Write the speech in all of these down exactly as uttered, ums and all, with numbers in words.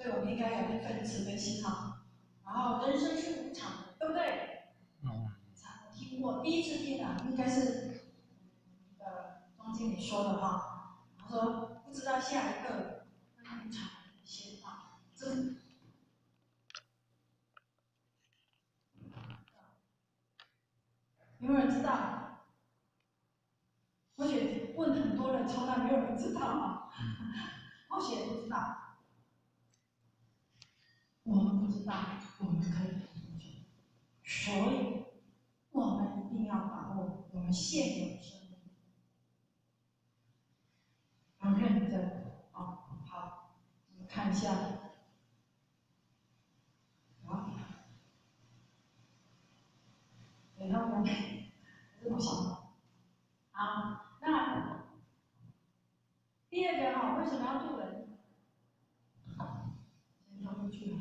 所以我们应该有那份慈悲心哈。然后人生是无常的，对不对？ 嗯。 我听过，第一次听啊，应该是呃庄经理说的哈。他说不知道下一个会无常的先法，这有没有人知道？或许问很多人，从来没有人知道啊。或许也不知道。我们不知道，我们可以研究，所以我们一定要把握我们现有的生命，要认真。哦，好，我们看一下。好，等一下我们还是不行。好，那第二个哈，为什么要渡人？先跳过去了。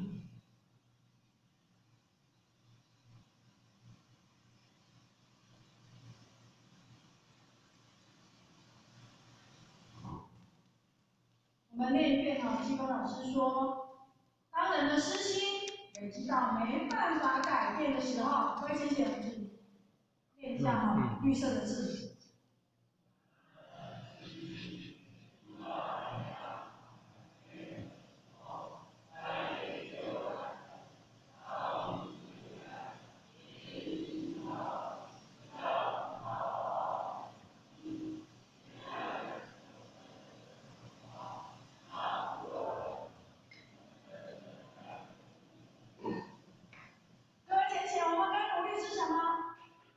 我们念一遍哈，基本老师说，当人的私心累积到没办法改变的时候，各位先写文字，念一下哈，绿色的字。各位浅浅，我们该努力是什么？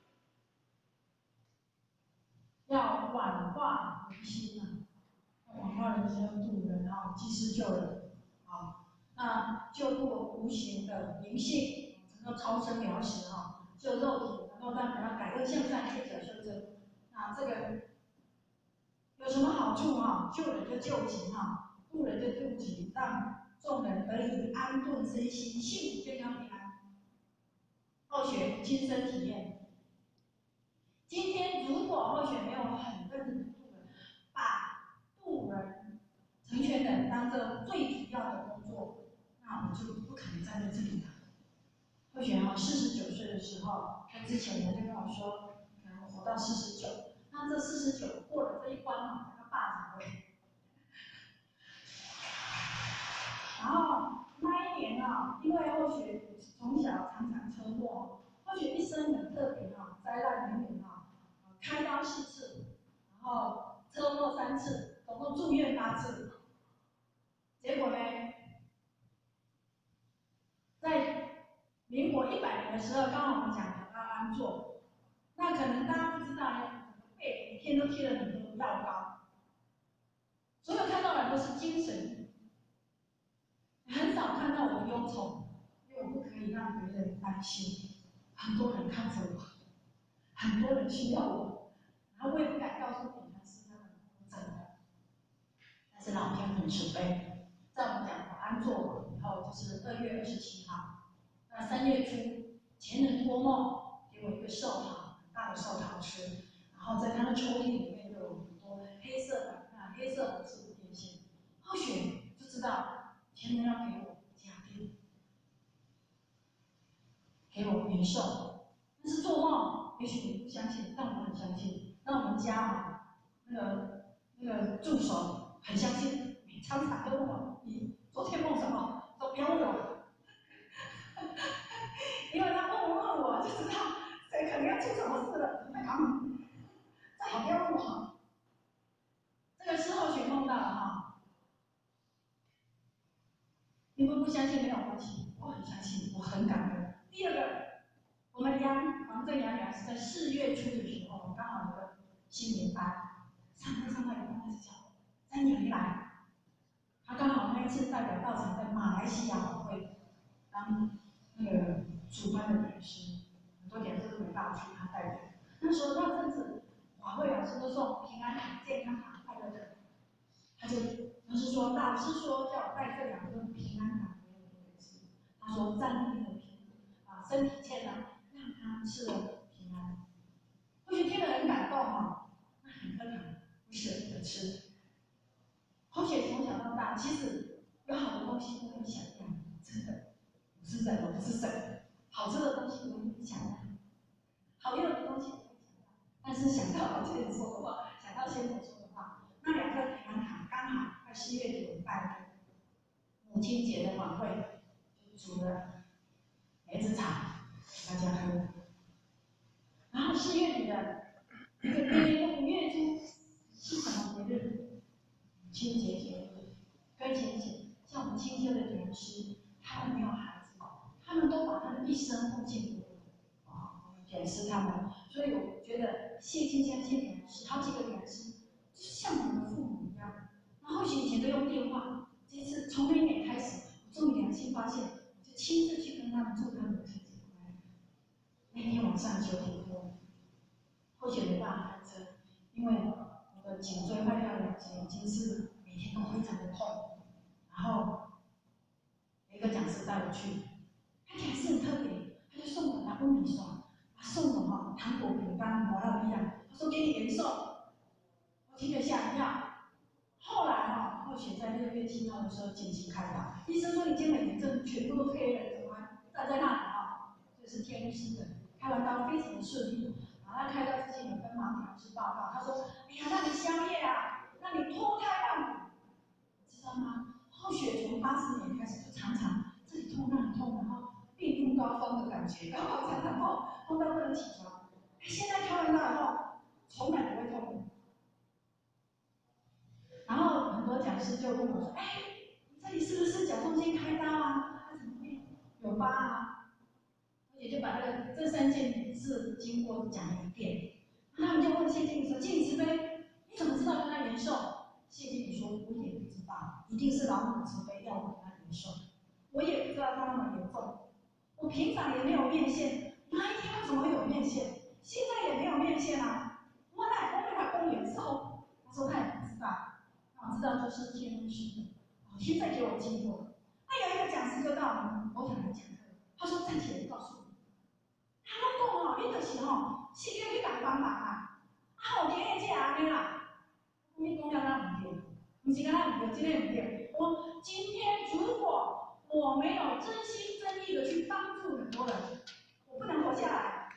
要挽化人心啊！挽化人心，要渡人啊，济世救人啊。那救度无形的灵性，能够超生了死哈，救肉体能够让人家改恶向善，退者修真。那这个有什么好处哈？救人就救急哈，渡人就渡急，让众人得以安顿身心，幸福健康平安。后学亲身体验。今天如果后学没有很认真的渡人，把渡人、成全人当做最主要的工作，那我们就不可能站在这里了。后学哈，四十九岁的时候，他之前人就跟我说，可能活到四十九，那这四十九过了这一关嘛，他霸掌位。然后那一年啊，因为后学从小常常车祸，后学一生很特别啊，灾难连连啊，开刀四次，然后车祸三次，总共住院八次。结果呢，在民国一百年的时候，刚好我们讲讲到安坐，那可能大家不知道呢，背每天都贴了很多药膏，所有看到的都是精神。很少看到我忧愁，因为我不可以让别人担心。很多人看着我，很多人需要我，然后我也不敢告诉你们是那么真的。但是老天很慈悲，在我们讲完安坐完以后，就是二月二十七号，那三月初，前人托梦给我一个寿桃，很大的寿桃吃，然后在他的抽屉里面就有很多黑色的啊黑色红色的电线，或许就知道。前人要给我加病，给我延寿，但是做梦，也许你不相信，但我很相信。那我们家啊，那个那个助手很相信，常常都问我：“你昨天梦什么？”说不要问我，因为他问问我就知道谁可能要出什么事了。那好，最好不要问我。这个是后学梦到了哈。你们不相信没有关系，我很相信，我很感恩。第二个，我们杨王正阳女儿是在四月初的时候，刚好有个新年班，上课上到一半，他就叫我：“张娘你来。”他刚好那一次代表道场在马来西亚晚会当那个主班的点师，很多点师都没办法去，他带着。那时候那阵子晚会老师都送平安卡、健康卡、快乐卡。他就他是说，老师说叫我带这两个平安卡给我的儿子。他说战力的平啊，身体健康，让他吃了平安。或许听得很感动哈，那很可能不舍得吃。或许从小到大，其实有好的东西都很想要，真的，不是人，我不是神。好吃的东西我也想要，好用的东西我也想要，但是想到老天爷说的话，想到先生说的话，那两个台湾卡刚好在十月底有办母亲节的晚会，就煮了梅子茶给大家喝。然后四月底的一个月五月初是什么节日？母亲节节日。跟前姐，像我们亲切的人师，他们没有孩子，他们都把他的一生奉献给我，啊，人师他们。所以我觉得谢金香谢人师，好几个人师，就是像我们的父母一样。那或许以前都用电话，这次从那一年开始，我终于良心发现，我就亲自去跟他们祝他们的亲节快乐。那天晚上九点多，或许没办法开车，因为我的颈椎坏掉两节，已经是每天都非常的痛。然后有一个讲师带我去，他讲师很特别，他就送我拿乌米刷，他送我哈糖果、饼干、麻辣面，他说给你原送，我听得吓一跳。后来哈，或许在六月七号的时候紧急开刀，医生说你肩膀炎症全部都黑了，怎么站在那里哈？这是天医师的，开完刀非常的顺利。然后他开刀之前有跟马女老师报告，他说：“哎呀，让你宵夜啊，让你脱胎换骨，知道吗？后血从八十年开始就常常这里痛那里痛，然后病入膏肓的感觉，然后常常痛，痛到不能起床。现在开完刀以后，从来不会痛了。然后很多讲师就问我说：‘哎，你这里是不是甲状腺开刀啊？他怎么会有疤啊？’也就把这个这三件事经过讲了一遍。他们就问谢经理说：‘经理慈悲，你怎么知道跟他延寿？’谢经理说：‘我也不知道，一定是老母慈悲要我跟他延寿。我也不知道他那么严重，我平常也没有面线，哪一天为什么会有面线？现在也没有面线啊，我哪会他公延寿？’他说他也不知道，我知道这是天意的。现在给我经过。那有一个讲师就到我们佛堂来讲课，他说站起来告诉你。”他拢讲吼，你就是吼，是叫你共帮忙啊，啊，后天的这安尼啦，你讲了哪唔对？不是讲哪唔对，真的唔对。我今天如果我没有真心真意的去帮助很多人，我不能活下来。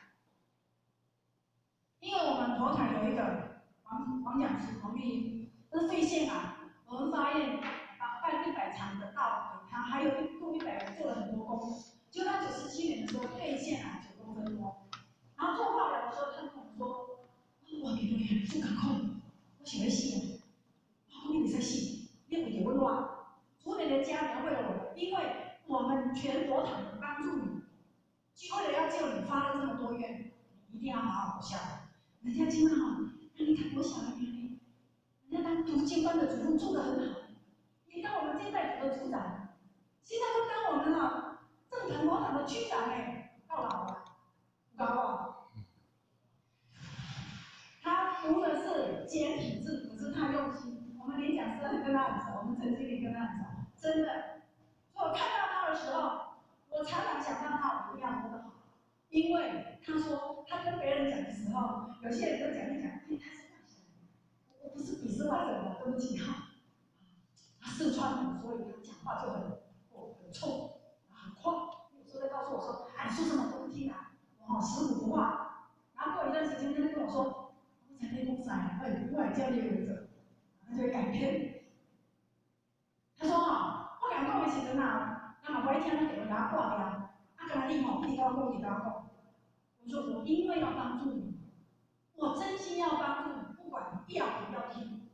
因为我们佛堂有一个王王讲师王玉英，这是肺腺癌，我们发现把办一百场的道给他，还有一共一百人做了很多功课。就他九十七年的时候，肺腺癌九公分多，然后做化疗的时候，他跟我说：“哇，给你不可控，我想要死了。”我说：“你在死，你为什么乱？主你的家，你要为了我们，因为我们全佛堂的帮助你，就为了要救你，发了这么多愿，你一定要好好活下来。人家经常好，那你看我小的年龄，人家当读经班的主任做得很好，你当我们这代组的组长，现在都当我们了。”正坛佛堂的区长哎，到老了，高啊！他读的是简体字，可是他用心。我们连讲师跟他很熟，我们陈经理跟他很熟，真的。所以我看到他的时候，我常常想到他，我一定要活得好。因为他说他跟别人讲的时候，有些人都讲一讲，哎，他是外省人，我不是鄙视外省人，对不起哈。他四川人，所以他讲话就很哦很冲。很快，有时候在告诉我说：“哎，你说什么我不听啊，我死骨不化。”然后过一段时间，他就跟我说：“我才内功塞，哎，我也叫你留着。”他就会改变。他说：“哈，我讲讲的时阵啊，那么我一天他给我拿挂掉，啊，跟他立吼，你高讲，你高讲。”我说：“我因为要帮助你，我真心要帮助你，不管你要不要听。”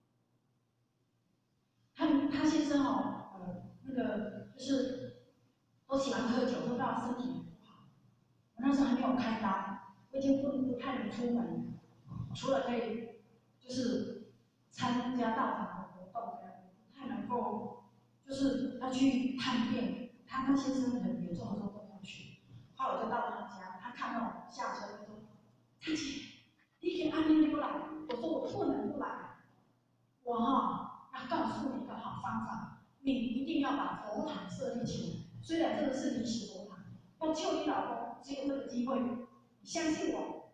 他他先生哦，呃，那个就是。都喜欢喝酒，喝到身体很不好。我那时候还没有开刀，我已经不不太能出门，除了可以就是参加道场的活动，不太能够就是要去探病。他他先生很严重的时候都没有去。后来我就到他家，他看到我下车就说：“张姐，你已经安宁不来。”我说：“我不能不来，我哈要告诉你一个好方法，你一定要把佛堂设立起来。虽然这个是临时佛堂，要救你老公只有这个机会，你相信我。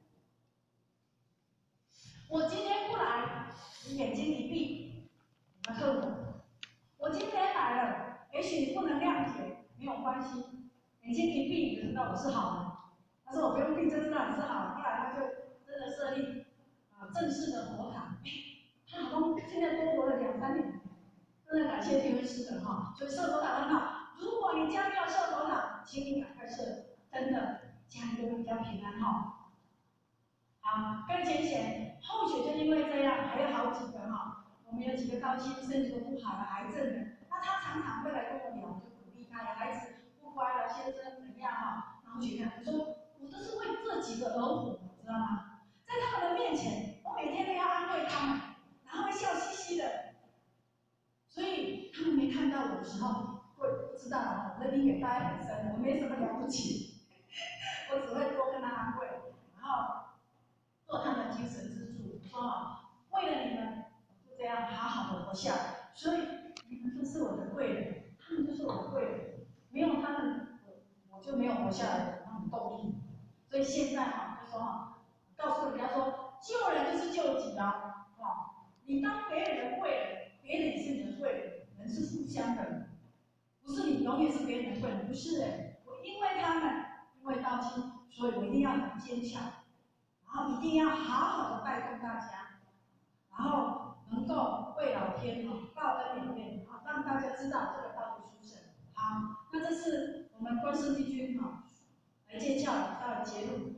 我今天不来，你眼睛一闭，你们恨我。 我今天来了，也许你不能谅解，没有关系，眼睛一闭你就知道我是好的。他说我不用闭就知道你是好的。后来他就真的设立啊正式的佛堂，他好像现在多活了两三年，真的感谢天恩师的哈。所以设佛堂很好，如果你家里要设佛堂，请你赶快设，真的家里都会比较平安哈。好，跟前贤后续就因为这样，还有好几个哈，我们有几个高薪身体都不好的癌症的，那他常常会来跟我聊，我就鼓励他，孩子不乖了，先生怎么样哈？然后觉得我说我都是为这几个而活，知道吗？在他们的面前，我每天都要安慰他们，然后会笑嘻嘻的，所以他们没看到我的时候，会不知道啊，人力也待很深，我没什么了不起，我只会多跟他安慰，然后。做他们精神支柱，说啊，为了你们，就这样好好的活下来。所以你们就是我的贵人，他们就是我的贵人，没有他们，我我就没有活下来的那种动力。所以现在哈，就说哈，告诉人家说，救人就是救己啊，啊，你当别人的贵人，别人也是你的贵人，人是互相的，不是你永远是别人的贵人，不是哎，我因为他们，因为道亲，所以我一定要很坚强。然后一定要好好的带动大家，然后能够为老天啊报恩有愿啊，让大家知道这个道路殊胜。好，那这是我们关圣帝君啊来接教到了结论。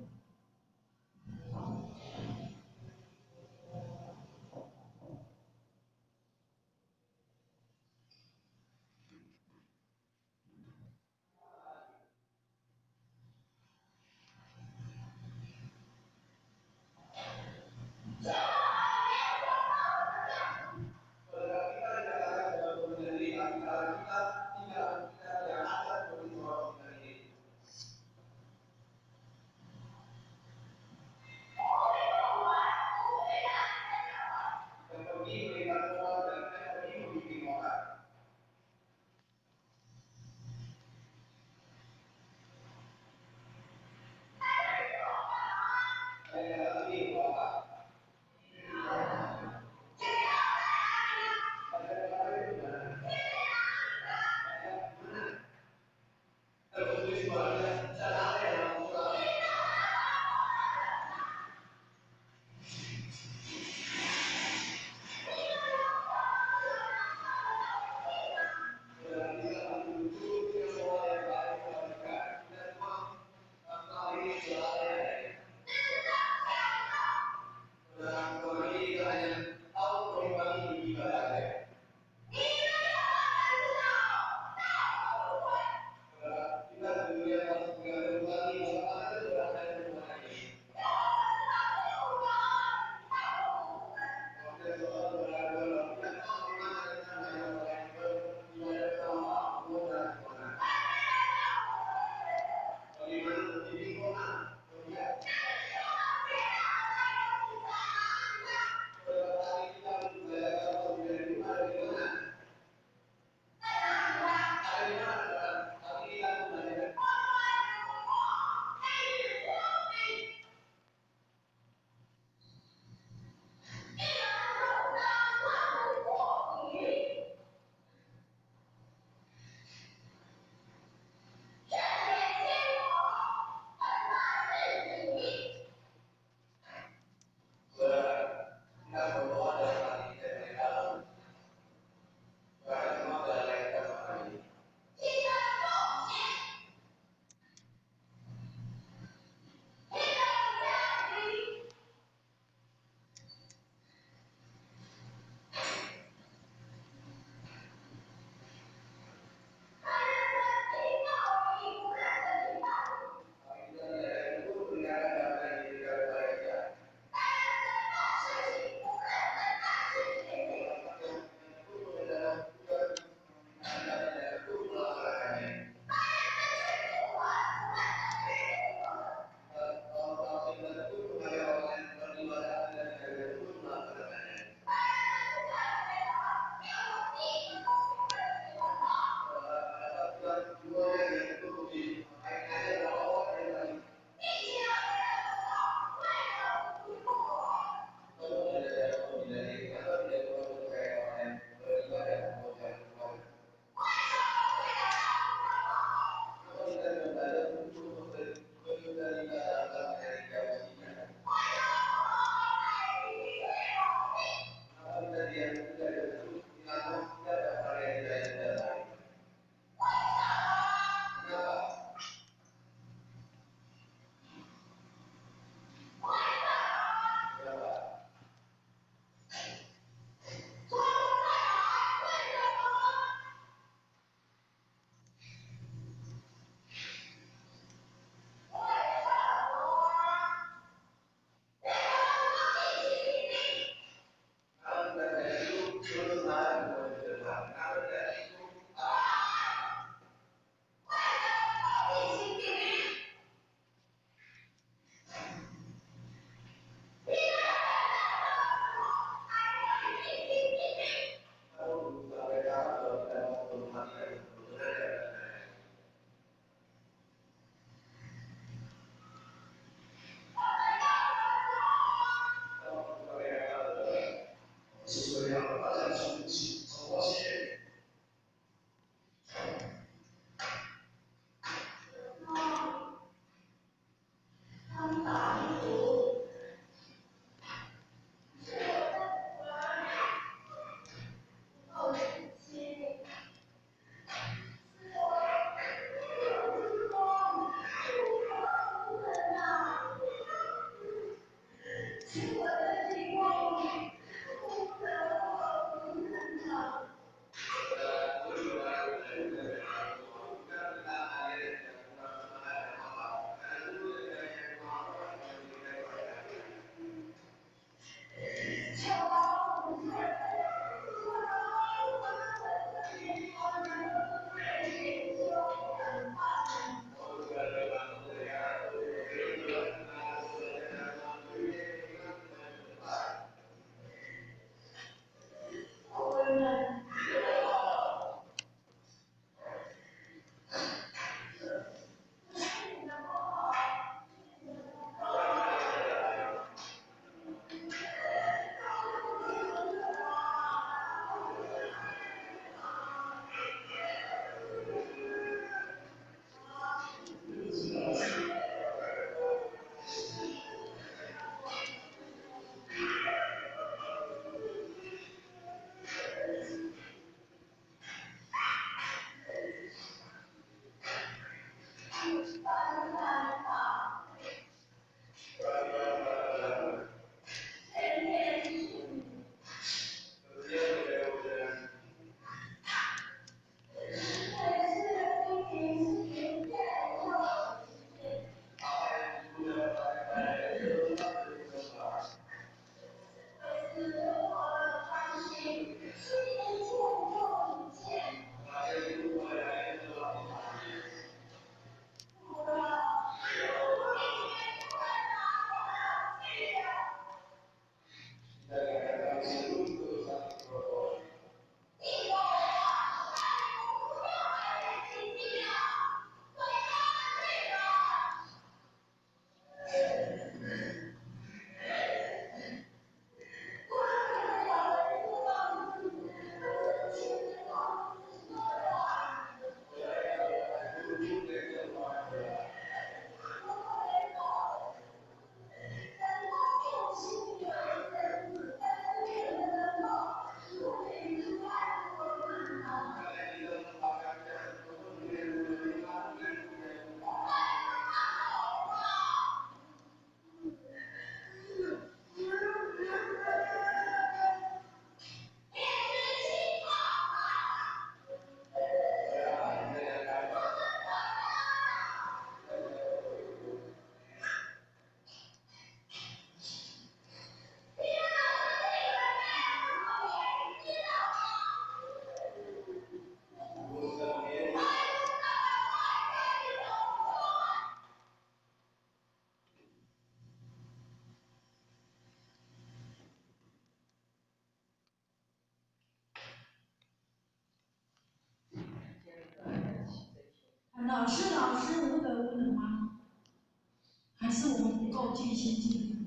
道是老师无德无能吗？还是我们不够尽心尽力？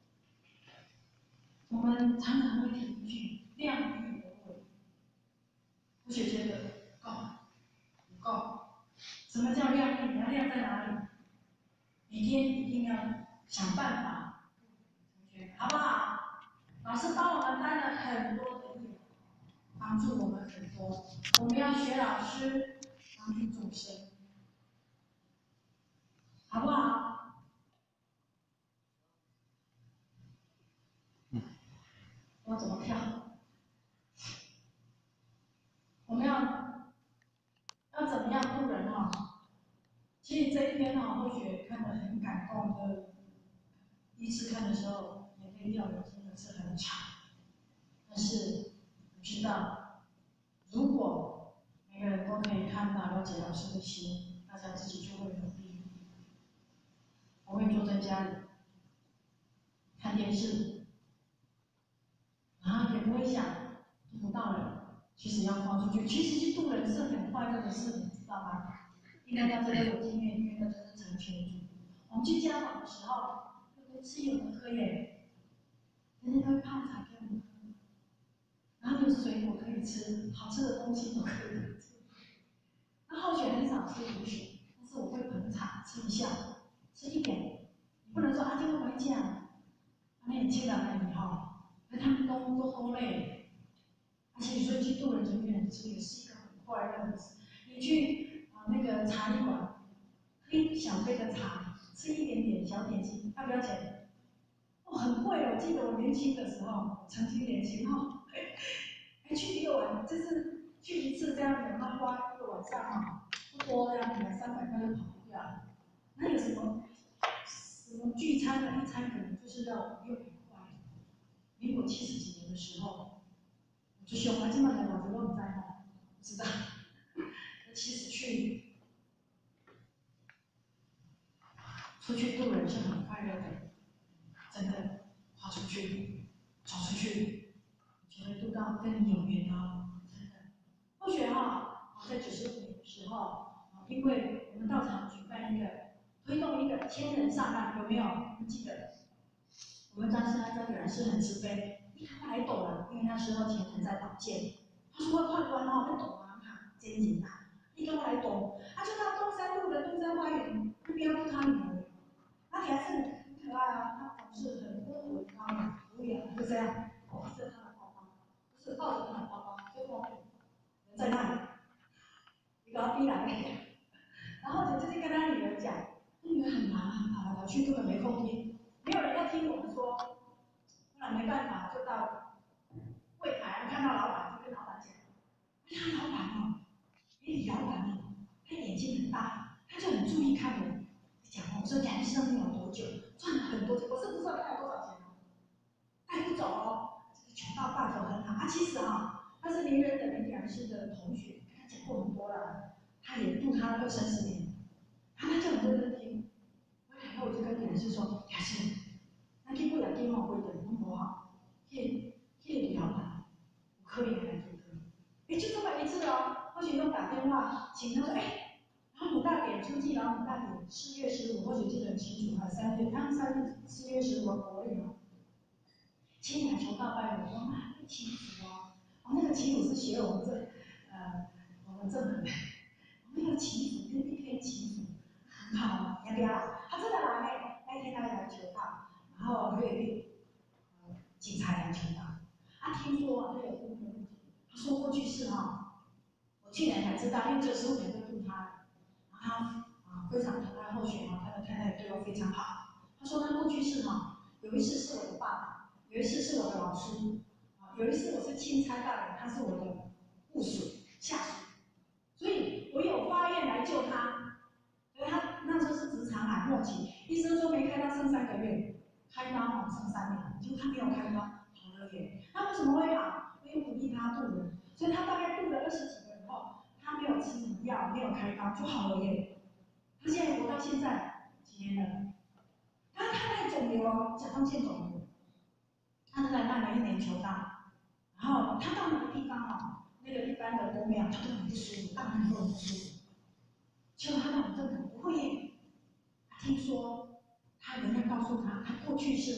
我们常常会提一句“量力而为”，同学觉得够不够？什么叫量力？你要量在哪里？每天一定要想办法，同学好不好？老师帮我们担了很多的业，帮助我们很多。我们要学老师，帮助众生，好不好？嗯，我怎么跳？我们要要怎么样度人哈？其实这一篇哈，或许看得很感动的。第一次看的时候，眼泪掉的真的是很长。但是你知道，如果每个人都可以看到了解老师的心，大家自己就会努力。我会坐在家里看电视，然后也不会想度不到人。其实要放出去，其实去度人是很快乐的事，你知道吗？应该大家都有经验，因为那真是成全主。我们去家访的时候，都会吃有的喝耶，人家都会泡茶给我们喝，然后有水果可以吃，好吃的东西都可以吃。那后学很少吃零食，但是我会捧场吃一下，吃一点。你不能说啊，这个回家，那你切了那以后，那他们都都都累。而且所以去度人成全人，这也是一个很快乐的事。你去啊那个茶艺馆，喝一小杯的茶，吃一点点小点心，要不要钱？哦，很贵哦！我记得我年轻的时候，曾经年轻哦，还去一个晚，就是去一次这样子，那花一个晚上啊，不多这样子，三百块就跑不掉了。那有什么什么聚餐的一餐，可能就是要五六百块。民国七十几年的时候，我就想啊，今晚的老子都不在哈，不知道。那其实去出去度人是很快乐的，真的，花出去，走出去，就会度到跟你有缘哦，真的。或许哈，在九十五年的时候，因为我们道场举办一个推动一个千人上岸，有没有？你记得？我们当时他这个人是很慈悲，一他来抖了，因为那时候前人在保健，他说会判官哦，会抖啊，哈，真紧啊，一跟我来抖，他就到东山路的东山花园那边度他女儿，他还是很可爱啊，他总是很温文高雅，无言就这样，抱着他的包包，不是抱着他的包包，就我人在那里，一个逼来的，然后就直接跟他女儿讲，他女儿很忙，跑来跑去根本没空听。没有人要听我们说，后来没办法，就到柜台看到老板，就跟老板讲：“哎呀，老板哦，哎，老板哦，他眼睛很大，他就很注意看我。讲哦，我说杨医生你有多久，赚了很多钱，我是不知道他有多少钱哦，带不走哦，这个穷到半走很好。啊，其实啊，他是名人的林良师的同学，跟他讲过很多了，他也度他二三十年，他他就很认真听。然后我就跟梁师说，梁师。”咱去过来电话规定拢无好，迄迄个李老板有可能来做的。哎，就这么一次哦，或许用打电话请他说，哎，老母大典出记，老母大典四月十五，或许记得很清楚，还三月，他们三月四月十五国历哦。千来求道拜我说啊，那祈福哦，哦那个祈福是学我们这呃我们这门的，那个祈福那一篇祈福很好，要不要？他真的来嘞，那一天他来求道。然后还有一个呃警察来求道，他听说啊，他有误会，他说过去是哈，我去年才知道，因为这十五年都度他，然后他啊非常疼爱后学哈，他的太太对我非常好。他说他过去是哈，有一次是我的爸爸，有一次是我的老师，啊有一次我是钦差大人，他是我的部属下属，所以我有发愿来救他。所以他那时候是直肠癌末期，医生说没开刀剩三个月。开刀哦，剩三年，结果他没有开刀，好了耶。那为什么会好？因为鼓励他度人，所以他大概度了二十几个以后，他没有吃什么药，没有开刀就好了耶。他现在活到现在几年了？他他那肿瘤哦，甲状腺肿瘤，他大概慢了一年求道，然后他到哪个地方哦，那个一般的宫庙他都很不舒服，大部分都很不舒服。结果他到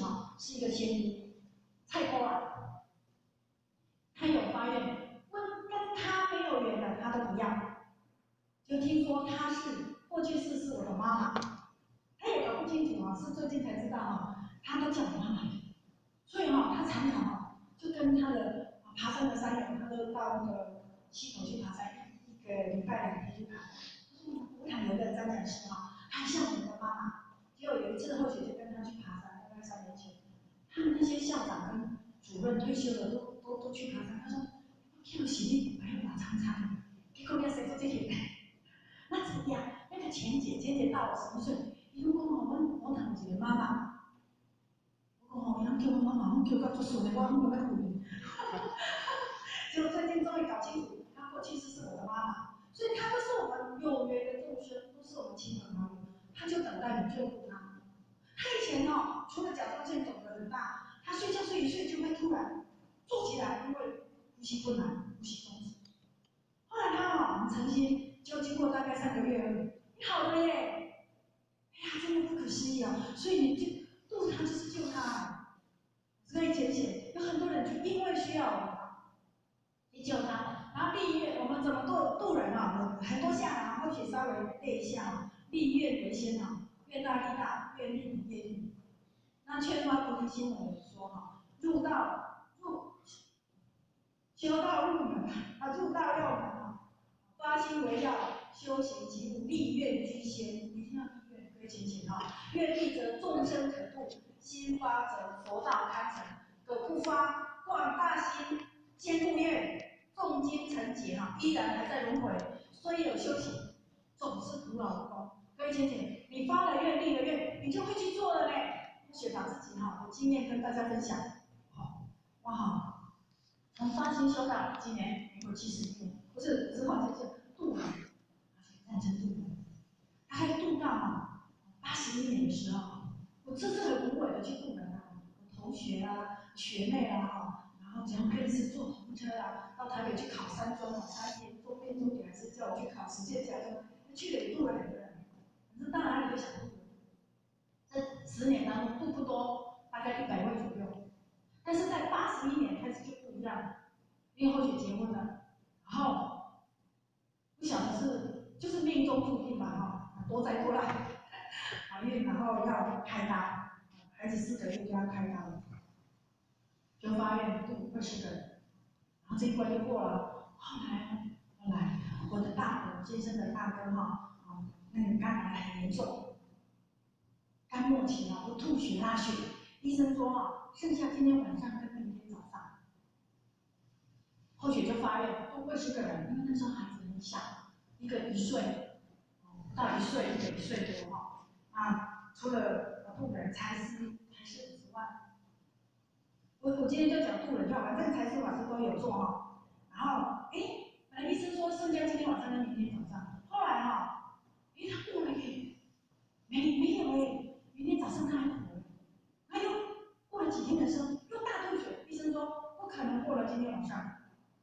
哈，是一个先医，蔡波啊，他有发愿，问跟他没有缘的他都不要，就听说他是过去世是我的妈妈，他也搞不清楚啊，是最近才知道啊，他都叫我妈妈，所以哈，他常常啊就跟他的爬山的山友，他都到那个溪头去爬山，一一个礼拜两天去爬。我看有一个张讲师哈，很像我们的妈妈。结果有一次后学就跟他去爬山，大概三年前，他们那些校长跟主任退休了都都都去爬山。他说：“Q 是你不要打常常，结果要谁做这些？那怎样？那个钱姐，钱姐大我十岁，伊讲哦，我我堂一个妈妈，我讲哦，伊通叫我妈妈，我叫到足顺的，我我要回。结果最近终于搞清楚，她过去是是我的妈妈。”所以他都是我们有缘的众生，都是我们亲朋好友，他就等待你救护他。他以前哦，除了甲状腺肿得很大，他睡觉睡一睡就会突然坐起来，因为呼吸困难、呼吸中止。后来他哦，很诚心，就经过大概三个月而已，你好了耶！哎呀，真的不可思议哦！所以你就渡他就是救他，所以浅显有很多人就因为需要我。你救他，然后立愿，我们怎么渡渡人啊？很多项啊，或许稍微背一下啊。立愿为先啊，愿大利大，愿利利业利。那劝发菩提心，我们说哈，入道入修道入门啊，入道要门啊，发心为要，修行即无立愿居先，一定要立愿，归前前啊。愿力则众生可度，心发则佛道堪成。苟不发，广大心。坚固愿，重金成劫哈，依然还在轮回，虽有修行，总是徒劳无功。各位姐姐，你发了愿、立了愿，你就会去做了嘞。学长自己哈的经验跟大家分享。好，哇好，从发心修道，今年民国七十一年，不是不是换成是度人，而且认真度人，他还度到哈八十一年的时候，我这次很无悔的去度人啊，我同学啊、学妹啊哈。然后只要跟是坐红车啊，到台北去考山庄啊，三天做变重点还是叫我去考实践驾照，去了也度了两个人，可是当然你就想度，这十年当中度不多，大概一百位左右，但是在八十一年开始就不一样了，因为后续结婚了，然后不晓得是就是命中注定吧哈，多灾多难，怀孕然后要开刀，孩子四个月就要开刀了。就发愿度二十个人，然后这一关就过了。后来，后来我的大伯先生的大哥哈，啊，那个肝癌很严重，肝末期啊，都吐血拉血。医生说啊，剩下今天晚上跟明天早上。后续就发愿度二十个人，因为那时候孩子很小，一个一岁，不到一岁，一个一岁多哈。啊，除了度人财师还是五十万。我我今天就讲渡人就好，反正财师法师都有做哈。然后，哎，本来医生说剩下今天晚上跟明天早上，后来哈，哎他过了耶，没没有哎，明天早上他还活了，他又过了几天的时候又大吐血，医生说不可能过了今天晚上，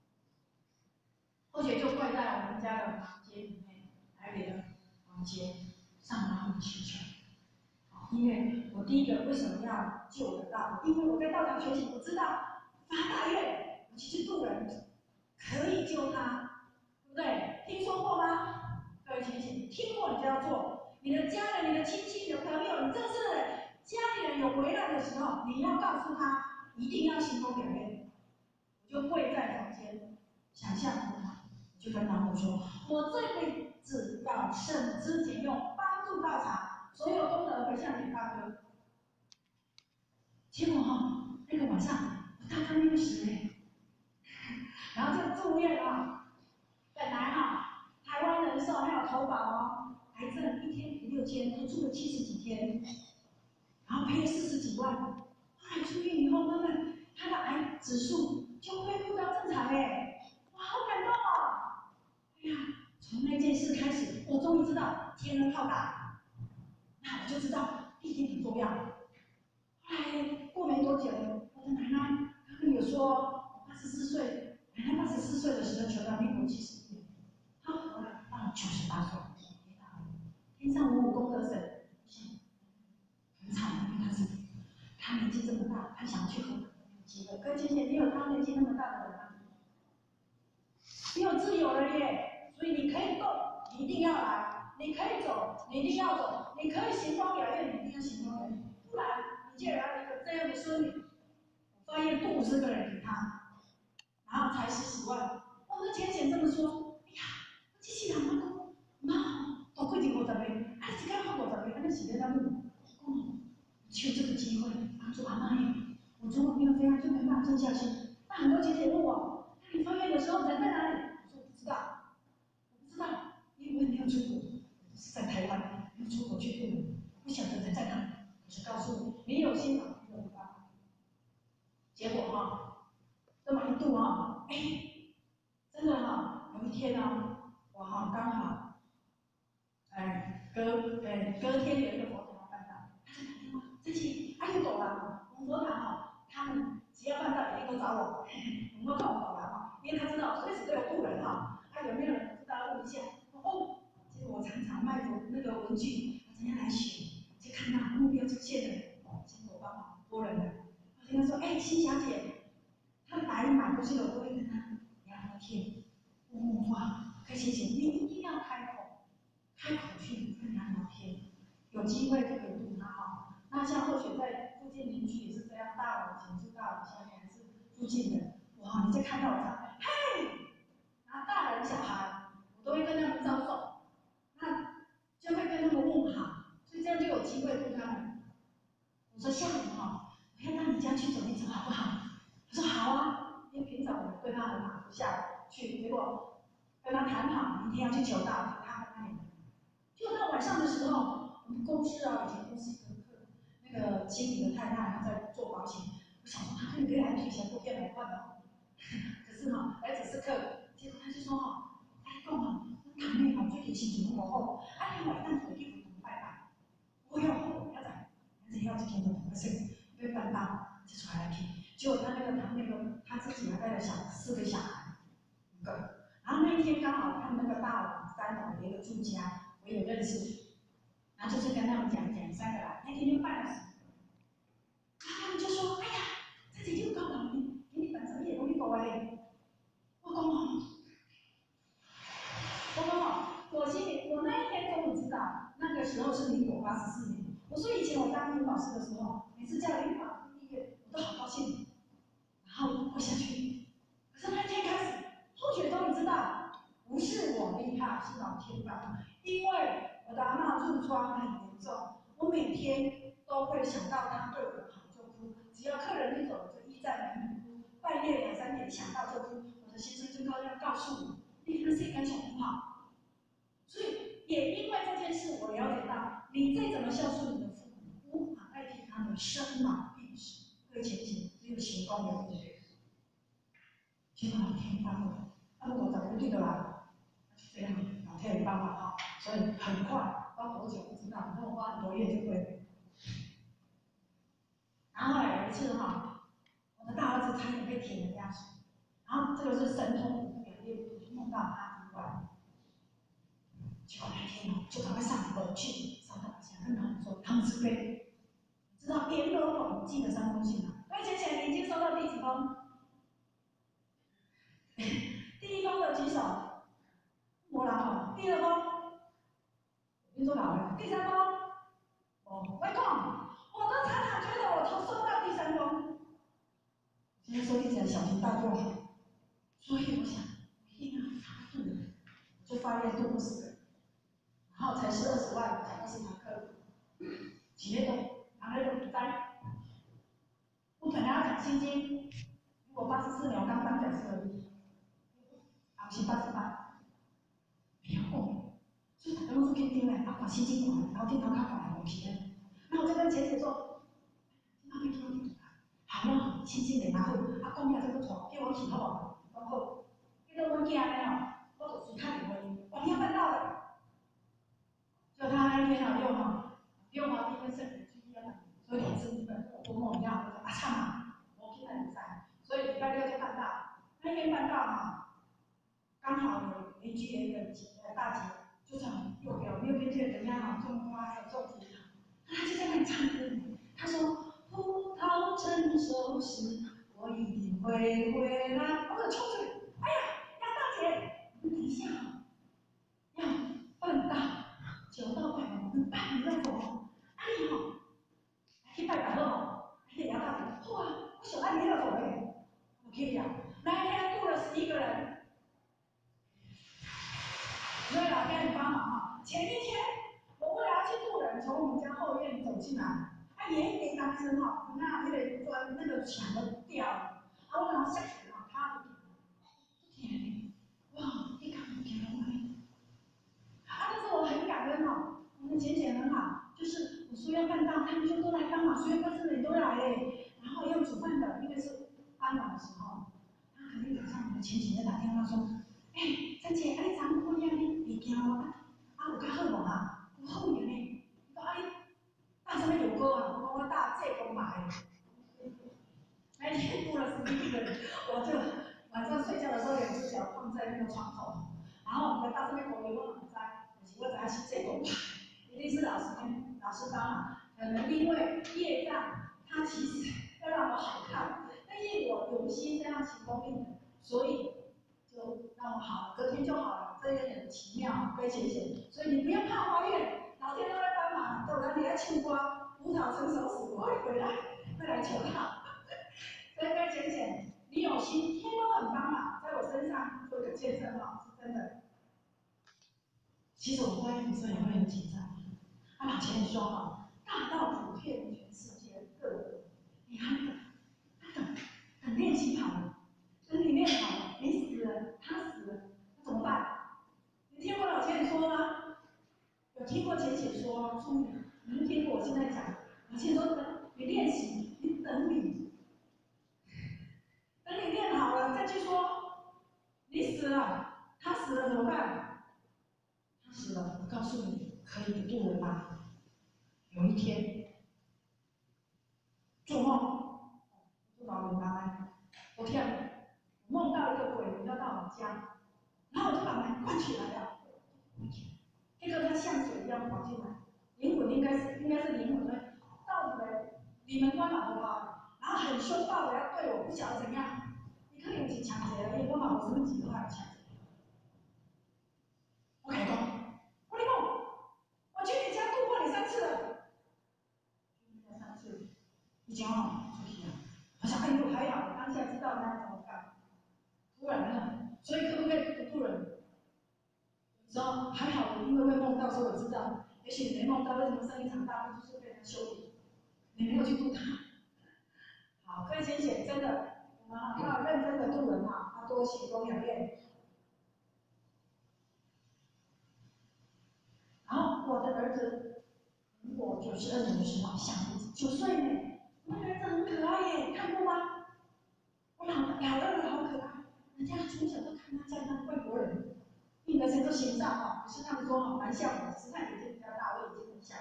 后血就跪在我们家的房间里面，台北的房间上阿弥祈求。因为我第一个为什么要救我的大伯？因为我在道场学习，我知道发大愿，我去度人，可以救他，对不对？听说过吗？各位请请，听过你就要做。你的家人、你的亲戚、你的朋友，你正式的人，家里人有回来的时候，你要告诉他，一定要行动表愿。我就跪在房间，想象着他，就跟南母说：我这辈子要省吃俭用，帮助道场。所有功德回向给大哥，结果哈、哦，那个晚上我大哥没有死哎，然后就住院啊。本来哈、哦，台湾人寿还有投保哦，癌症一天赔六千，都住了七十几天，然后赔了四十几万。后来出院以后，慢慢他的癌指数就恢复到正常哎，哇，好感动哦！哎呀，从那件事开始，我终于知道天人靠大。那我就知道地点很重要。后来过没多久，我的奶奶他跟我说，八十四岁，奶奶八十四岁的时候求到民国七十年，她活了到九十八岁，天上五五功德神，很惨，因为他是他年纪定要来，你可以走，你一定要走，你可以行光表演，你一定要行光表演，不然你就来一个这样的孙女。我发现度这个人给他，然后才十十万。我那浅浅这么说，哎呀，我机器人妈讲，妈，多贵点五十个，啊，你一天花五十个，啊，你是在哪里？哦，就这个机会帮助阿妈呀。我如果没有这样，就没办法挣下去。那很多姐姐问我，那你发愿的时候人在哪里？我说我不知道，我不知道，因为我也没有出国，是在台湾，没有出国去度人，不晓得人在哪里。我就告诉你，你有心法，你有办法。结果哈，这么一度哈，哎，真的哈，有一天呢，我哈刚好，哎，隔哎隔天有一个佛堂要办到，他就打电话，自己哎有狗啦，我们佛堂哈，他们只要办到一定都找我，我们看我狗啦哈，因为他知道随时都有渡人哈，他有没有人不知道问一下，哦，结果我常常卖佛那个文具，我怎样来选，就看到目标出现了，结果帮忙多人了，我跟他说，哎，新小姐。他来买东西的，我都会跟他聊聊天。哇，可谢谢你一定要开口，开口去跟他聊天，有机会就可以度他哈。那像或许在附近邻居也是这样，大楼前住大楼下面还是附近的，哇，你就看到他，嘿，然后大人小孩，我都会跟他们招手，那就会跟他们问好，所以这样就有机会度他们。我说下午哈，我要到你家去走一走好不好？他说好啊，因为平常我对他很好，就下午去，结果跟他谈好，明天要去求道，就他那里。就到晚上的时候，我们公司啊，以前公司一个客，那个经理的太太，她在做保险，我想说她可以可以来提前不骗来换的，可是哈，来只是客，结果他就说哈，哎，讲哈，堂妹哈最近心情不好，啊，你晚上回去回同拜拜，我要好，要在，而且要去听同个事，被办到就出来听。结果他那个他那个他自己还带了小四个小孩，五个。然后那一天刚好他们那个大楼三楼的一个住家，我有认识，然后就是跟他们讲讲三个来，那天就办了。然后他们就说：“哎呀，这姐就够了，你给你本什么也容易搞嘞。”我讲哦，我讲哦，我心里我那一天终于知道，那个时候是民国八十四年。我说以前我当辅导师的时候，每次叫领导毕业，我都好高兴。然后会下去。可是那天开始，同学都知道，不是我厉害，是老天帮。因为我的阿嬷褥疮很严重，我每天都会想到她对我好就哭，只要客人一走，我就依在门口哭。半夜两三点想到就哭，我的先生就告要告诉我，你看谁敢想不好。所以也因为这件事，我了解到，你再怎么孝顺你的父母，无法代替他们生老病死。各位前景只有行功有力。结果老天帮我，那我早就定得来，这样老天也帮我哈，所以很快，花多久不知道，跟我花很多月就会。然后后来有一次哈，我的大儿子差点被铁人压死，然后这个是神通表业，我就梦到他意外。结果那天哦，就赶快上楼去找他家，跟他们说他们是被，知道联合网寄的三封信吗？各位姐姐，你已经收到第几封？第一封的举手，我啦哈。第二封，你说哪位？第三封，哦，我讲，我都常常觉得我投收到第三封。今天收听起来小题大做，所以我想，我一定要超度人，就发愿度二十个，然后才是二十万，才二十堂课，几月份？然后就在，我本来要讲心经，如果八十四年我刚当讲师而已，好，是八十八，没有。所以打电话说给你嘞，啊，把心经管，然后电脑卡管我去嘞。那我就跟姐姐说，电脑可以听我好咯，心经来拿好，啊，讲了这个错，叫我去好不好？讲好，迄个阮囝咧吼，我就随他电话，我听办到了。就他那天啊，六号，六号第一个圣人去医院，所以是日本我跟我一样，我说啊，唱嘛，我去那里在，所以礼拜六就办到。那天办到哈，刚好有邻居的一个呃大姐。就从右边右边这个人家哈种花还有种葡萄，他就在那里唱歌。他说：“葡萄成熟时，我一定会回来。”我就冲出去，哎呀，杨大姐，你等一下哈，要不然你拜你那种哦，啊你吼，去拜拜好，去摇大鼓，好啊，我想爱你那种诶，我可以啊。那一天雇了十一个人，所以老天很帮忙啊。前一天我为了要去雇人，从我们家后院走进来，啊爷爷当时哈，那那个砖那个墙都掉了，啊我然后下去了，他天，哇，你看我天龙哎。啊，但是我很感恩哦，我们姐姐很好，就是我说要办到，他们就都来帮忙，所有各自的人都来嘞。然后要煮饭的，因为是傍晚的时候，他肯定早上我们前几天打电话说，哎、欸，珊姐，哎，咱们姑娘呢？别惊啊，啊，有较好无啊？有好样呢，我讲你打什么油锅啊？我讲我打这个买。那天雇了十一个人，我就晚上睡觉的时候，两只脚放在那个床头。然后我们大这边我也问我在，我在是这个，一定是老师跟老师帮忙。可能因为业障，他其实要让我好看，但是我有心这样行功命的，所以就让我好，隔天就好了，这也很奇妙，可以写写。所以你不用怕怀孕，老天都会帮忙，都让你来庆光，葡萄成熟时我会回来，会来求他。所以各位浅浅，你有心，天都很帮忙，在我身上做一个见证哦，是真的。其实我观音菩萨也会很紧张。他老前说哈，大道普遍全世界各国，你看那个那个等练习好了，等你练好了，你死了，他死了，那怎么办？你听过老前说吗？有听过浅浅说，注意，你们听过我现在讲。老前说等你练习，你等你，等你练好了再去说，你死了，他死了怎么办？他死了，我告诉你，可以渡人吗？有一天做梦，做到明白，昨天我梦到一个鬼要到我家，然后我就把门关起来了。这个他像水一样跑进来，灵魂应该是应该是灵魂的，到你们你们关老婆吧，然后很凶暴的要对我，不晓得怎样。你可以去抢劫了，因为我老婆是几个话抢劫。我开讲，我跟你讲，我去你家度过你三次了，去你家三次。以前哦，出去了，好像哎呦还好，我当下知道那怎么干。突然呢，所以可不可以不渡人？有时候还好，因为会梦到，所以我知道。也许你没梦到，为什么生意场大病就是被他修理？你没有去渡他。好，各位先生，真的，我们要认真的渡人啊，要多行多两练。然后我的儿子，我九十二年的时候，小孩子九岁呢，我的儿子很可爱耶，看过吗？我老老二好可爱，人家从小都看他像那外国人，应该是个形象哈，可是他们说好蛮像的，只是他眼睛比较大，我眼睛很小。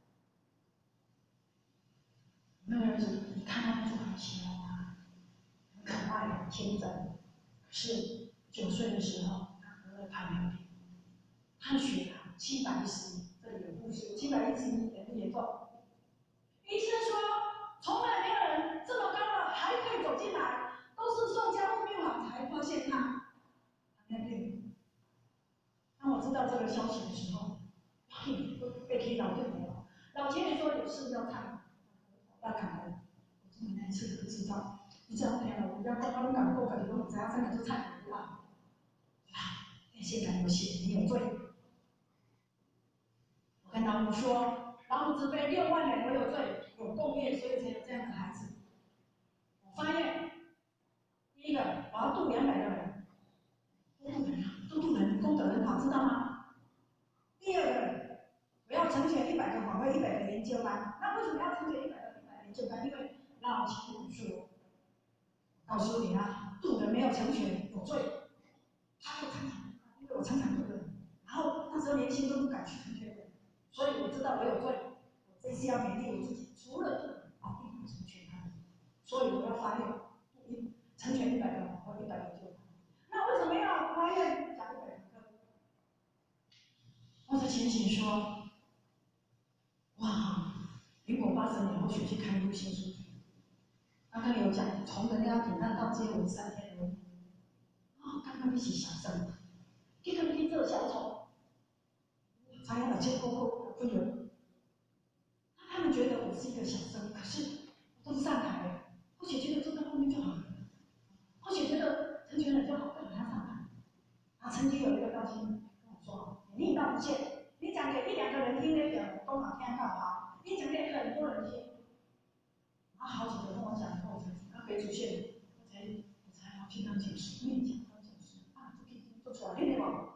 那个儿子一看他就很喜欢他，很可爱，很天真。可是九岁的时候，他得了糖尿病，他的血糖七百一十一，这里有故事，七百一十一严不严重？医生说，从来没有人这么高了还可以走进来，都是送加护病房才发现他糖尿病。当我知道这个消息的时候，被踢倒对我，老天爷说有事要看，要感恩。我真的那一次不知道，你知道没有？人家刚刚讲过，感觉我只要三个就菜不辣，啊，电线杆有血，你有罪。我跟老母说，老母只背六万年，我有罪，有共业，所以才有这样的孩子。我发现，第一个，我要渡两百个人，多渡人啊，多渡人，功德很好，知道吗？第二个，我要成全一百个法会，一百个研究班。那为什么要成全一百个一百研究班？因为老师说，告诉你啊，渡人没有成全有罪，他要成全，因为我常常渡人，然后那时候年轻都不敢去成全人，所以我知道我有罪，我这次要勉励我自己，除了渡人，啊，一定要成全他们，所以我要发愿，一成全一百个法会，一百研究班。那为什么要发愿讲一百个？或者浅浅说，哇，民国八十年我选去开路新书局，刚刚有讲，从人家平淡到接吻三天而已。哦，刚刚一起想生，这个去做小丑，才两千多块不有， 有限，你讲给一两个人听那个都好听到好，你讲给很多人听，然后好几个跟我讲以后，我才他可以出现，我才我才要去当讲师，因为讲当讲师啊，就可以做出来，对不对？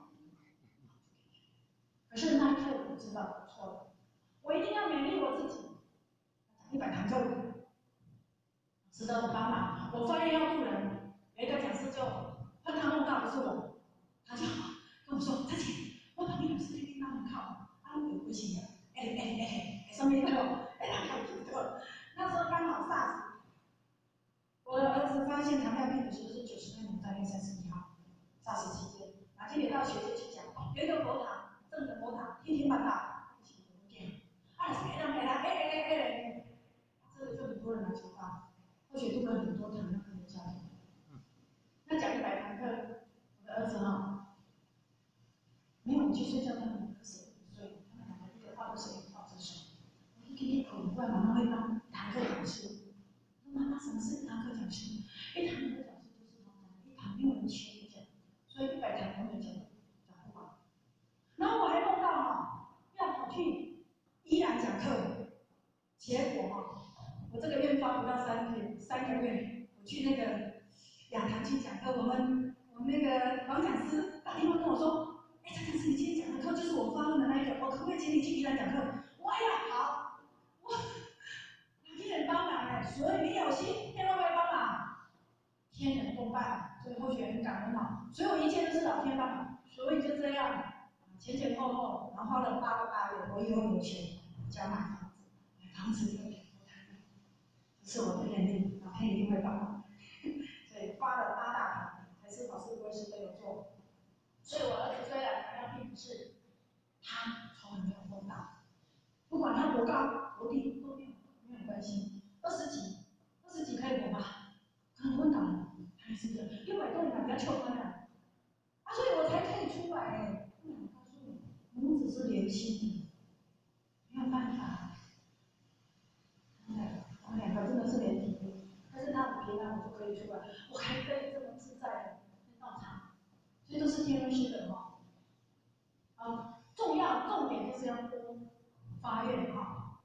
可是那一刻我知道错了，我一定要勉励我自己，讲一百堂课，值得我帮忙。我发愿要渡人，有一个讲师就换他弄到不是我，他就跟我说：“大姐，我帮你老师听他们靠，啊，有不行的，哎哎哎哎，上面那个哎呀，太多了。”那时候刚好 SARS， 我的儿子发现糖尿病的时候是九十六年三月三十一号 ，SARS 期间，马金莲到学界去讲，有一个佛堂，正的佛堂，天天办到，不行，不见，啊，哎让哎让哎哎哎哎，这个就很多人来求道，或许度了很多糖尿病的家庭。那讲一百堂课，我的儿子哈，没有去睡觉，他们可是不睡，他们两个一个抱着手，一个抱着手。我一天天口不惯，妈妈会当堂课讲师。我说妈妈，什么是堂课讲师？一堂课讲师就是通常一堂没有人请你讲，所以一百堂永远讲讲不完。然后我还梦到哈，要跑去依然讲课，结果哈，我这个愿发不到三天，三个月，我去那个雅堂去讲课，我们我们那个王讲师打电话跟我说，哎，张讲师，你今天讲的课就是我发问的那一个，我可不可以请你去宜兰讲课？我呀，好，我老天人帮忙哎，所以你有心，天会不会帮忙？天人共伴，所以或许很感恩哦。所以我一切都是老天帮忙，所以就这样前前后后，然后花了八个八月，我以后有钱，家买房子，买房子就给我谈了，这是我的愿力，老天一定会帮忙。所以发了八大堂，还是法师、规师都有做。所以我儿子虽然糖尿病不是，他从来没有碰到，不管他多高多低都没有没有关系。二十几，二十几可以活吧？可能昏倒了，还是的，六百多人比较穷的啊，所以我才可以出来哎。不然告诉你，母子是连心的，没有办法。真的，我们两个真的是连体的。但是他很平安，我就可以出来，我还可以这么自在的道场，所以都是天恩师的哈。啊，重要重点就是要多发愿哈。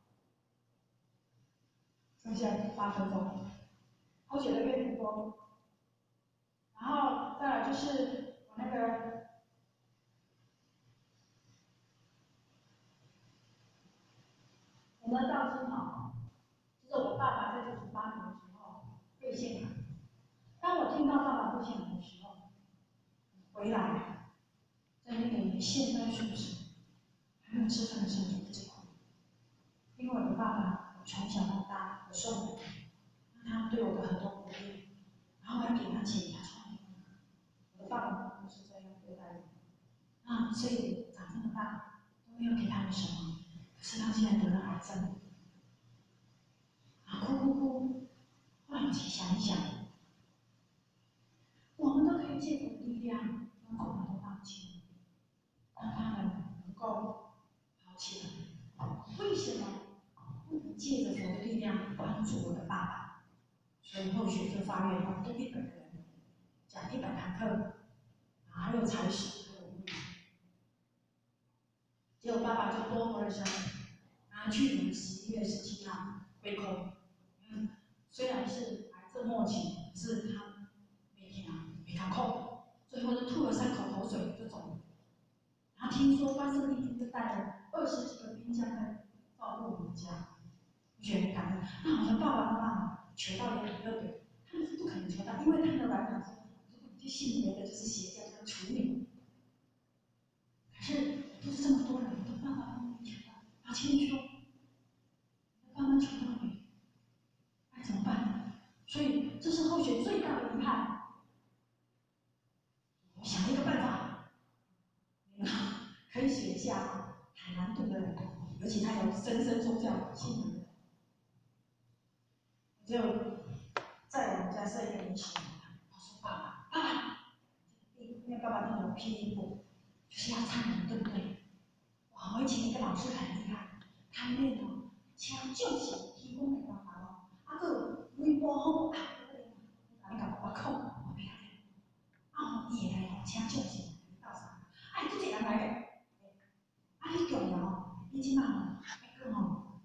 剩下八分钟，我写的愿不多。然后再来就是我那个我们的道经哈，就是我爸爸在九十八年的时候被陷害。当我听到爸爸被陷害的时候，回来，在那个现代素质还没有吃饭的时候就不这块，因为我的爸爸，我从小到大我受的，他对我的很多鼓励，然后我要给他钱，他从来没有。我的爸爸妈妈都是这样对待我，啊，所以长这么大都没有给他们什么，可是他现在得了癌症，啊，哭哭哭。后来我去想一想，我们都可以借助力量帮助很多大亲，让他们能够好起来。为什么不能借着佛的力量帮助我的爸爸？所以后续就发愿要多一百个人讲一百堂课，还有财史，还有物理。结果爸爸就多活了三年，然后去年十一月十七号归空。嗯，虽然是癌症末期，可是他没停啊，没他控，最后就吐了三口口水就走了。然后听说关圣帝君就带了二十几个兵将在照顾我们家，我觉得很感恩。那我的爸爸妈妈求道也很特别，他们是不可能求道，因为他们的软软说，如果你去信别的就是邪教，要处理。可是都是这么多人，我的爸爸妈妈求道，老千你说，你的爸妈求道没？那怎么办呢？所以这是后学最大的遗憾。我想了一个办法，可以写一下海南岛的人，尤其他有深深宗教信仰的人，我就在我们家设一个仪式。我说爸爸，爸爸，因为爸爸那种霹雳舞，就是要唱人，对不对？哇，我以前一个老师很厉害，他练哦，请就型提供给爸爸哦，啊个微波好啊，你甲爸爸讲，我不要练，啊，伊会来请就型到啥？哎，都这样来的。 你起码哦，那个哦，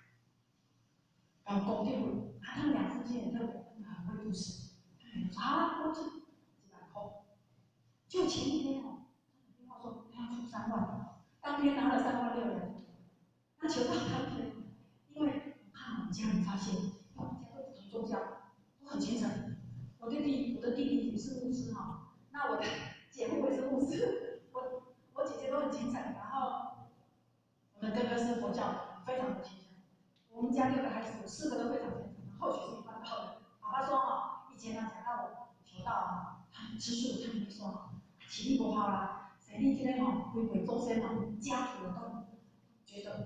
要功力会，啊，他们俩夫妻也特别很会读诗，好了，我这几百块，就前一天哦，电话说他要出三万，当天拿了三万六两。那求到当天，因为我怕我们家人发现，我们家都不同宗教，都很虔诚。我弟弟，我的弟弟也是牧师哈，那我的姐夫也是牧师，我我姐姐都很虔诚，然后我的哥哥是佛教的，非常的虔诚。我们家六个孩子，有四个都非常虔诚，后学是一般道的。爸爸说哈，以前他讲到我求道哈，他很吃素，他们说哈，体力不好啦，谁力今天哈，回回周身哈，家族的都觉得。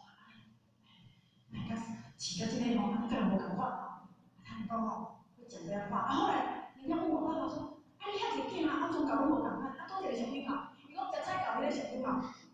哎，但是几个今天哦，他非常不敢换啊，他们刚好会讲这样话。啊，后来人家问我爸爸说：“啊，你遐济囝啊，啊，总搞拢无共款，啊，多一个小朋友，伊讲食菜搞迄个小朋友。”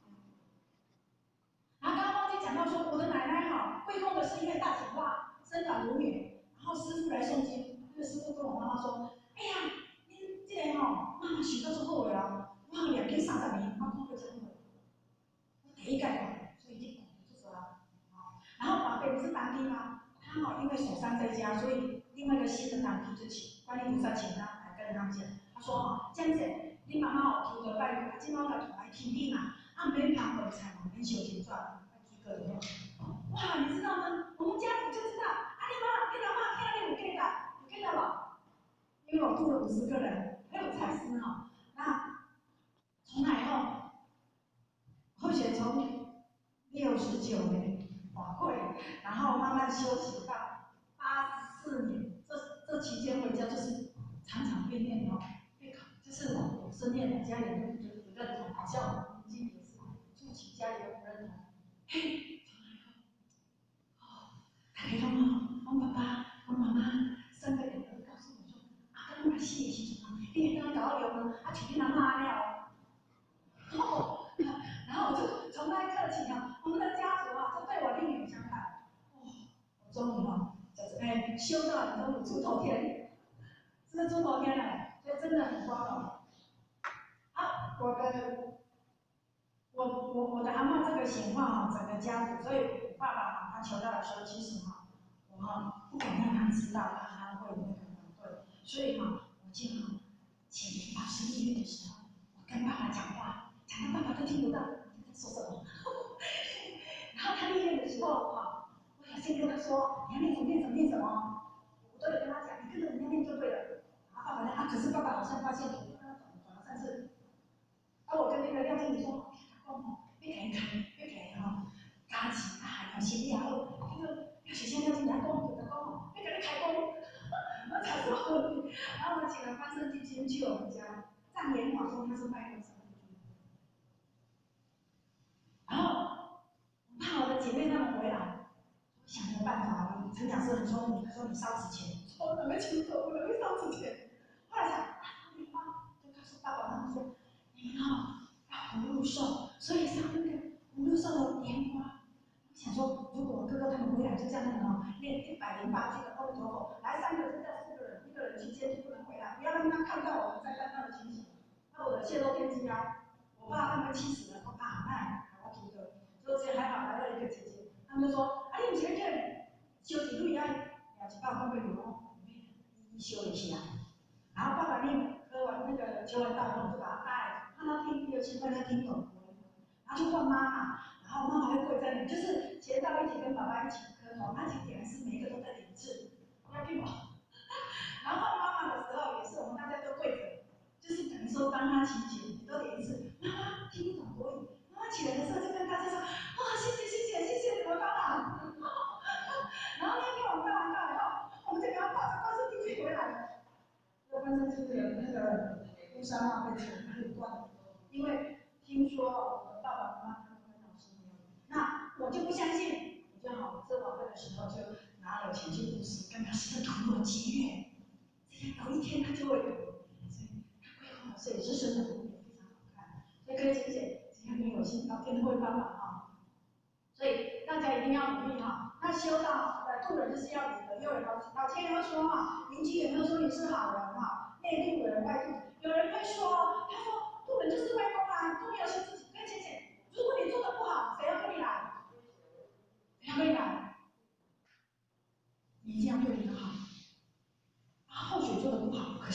然后刚刚忘记讲到说，我的奶奶哈，会供的是一位大姐哇，生长如女，然后师傅来诵经，那个师傅跟我妈妈说：“哎呀，你这个吼，妈妈许到足好个啊，我念经三十年，我看过这样的，我第一盖管，所以已经管得住了。”然后宝贝不是当地吗？他好因为守山在家，所以另外一个新的当地就请观音菩萨请他来跟他们讲，他说哈，这样子，你妈妈哦求得拜佛，今晚甲来天地嘛，啊免旁本菜嘛，免修行转，举个有没有？哇，你知道吗？我们家族就知道，啊你妈，你老妈看到你有给的，有给的了，因为我住了五十个人，还有财师哈，那从那以后，后学从六十九年。法会，然后慢慢修行到八十四年，这这期间回家就是常常被念哦，被考，就是我是念的，家里人就不认同，好像我们经也是住起家里人不认同，嘿，哦，大家拢哦，我爸爸、我妈妈生个两个，告诉我说，啊，跟我死的时阵啊，你当搞用啊，啊，像你阿妈那样哦，然后我就从那一刻起啊，我们的家族啊，就对我另眼相看。终于哈，就是哎，修到你都有出头天，这是出头天了，所以真的很光荣。好，我的我我我的阿嬷这个显化哈，整个家族，所以我爸爸哈，他求到的时候，其实哈，我哈不敢让他知道，他他会有那个反对，所以哈，我就哈，前老师毕业的时候，我跟爸爸讲话，讲到爸爸都听不到你在说什么。然后他毕业的时候哈。我有先跟他说，你要念什么念什么念什么，我都有跟他讲，你跟着人家念就对了。然后爸爸呢，啊，可是爸爸好像发现我跟他转转了三次。啊，我跟那个廖经理说，他讲哦，别给人看，别给人哦，加钱啊，有时你也好，那个廖学生廖经理讲，就讲哦，别给人开工，我才说，然后我请了关圣帝君去我们家，赞言法说他是拜关圣帝君，然后我怕我的姐妹她们回来。想个办法，陈讲师很聪明，他说你烧纸钱，我哪个清楚，我哪会烧纸钱？后来想，啊，你妈就告诉爸爸他们说，你们哦要福禄寿，所以烧那个福禄寿的莲花。我想说，如果我哥哥他们回来就这样子哦，念一百零八句的阿弥陀佛，来三个就叫四个人，一个人去监督不能回来，不要让他看到我们在干那的情形，那我的泄露天机啊！我爸他们气死了，说啊，那我提的，所以这还好来了一个姐姐。他们就说：“啊，你前天修几路要了解到会不会有哦？一修一起来。然后爸爸念喝完那个求完道以后，就把他带，让他听第二次，让他听懂。然后就问妈妈，然后妈妈会跪在那里，就是前道一起跟爸爸一起磕头，那几点是每一个都在点字，不要骗我。然后妈妈的时候也是，我们大家都跪着，就是等于说帮他祈求，你都点一次。妈妈听不懂国语，妈妈起来的时候就跟大家说：啊，谢谢谢谢谢谢你们帮忙。然后那天我们办完道以后，我们就给他抱着关圣帝君回来了。这关圣就是有那个乌纱帽被扯可以断，因为听说我的爸爸妈妈他们跟老师没有，那我就不相信，我就好这晚会的时候就拿了钱去布施，跟他师徒有机缘，这样有一天他就会有，所以他规划的所以是生的图也非常好看，所以可以请姐只要你有心，老天都会帮忙啊。所以大家一定要努力哈。那修道呃渡人就是要你的，有人老老天爷说哈，邻居有没有说你是好人哈？内渡人外渡，有人会说，他说渡人就是外公啊，都没有修自己。跟姐姐，如果你做的不好，谁要跟你来？